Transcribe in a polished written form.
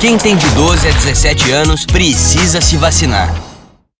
Quem tem de 12 a 17 anos precisa se vacinar.